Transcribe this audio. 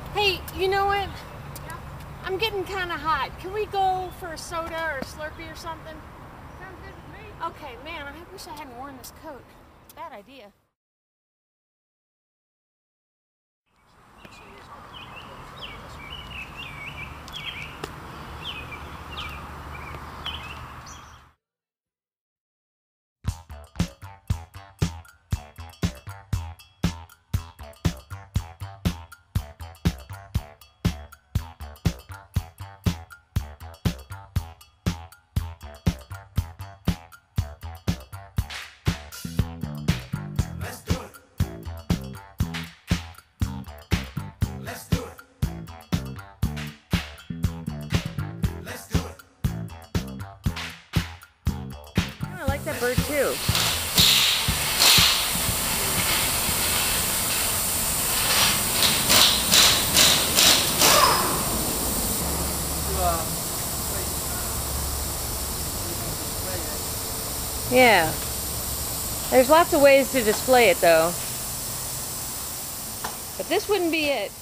Hey, you know what? I'm getting kind of hot. Can we go for a soda or a Slurpee or something? Sounds good with me. Okay, man, I wish I hadn't worn this coat. Bad idea. I like that bird too. Yeah. There's lots of ways to display it though. But this wouldn't be it.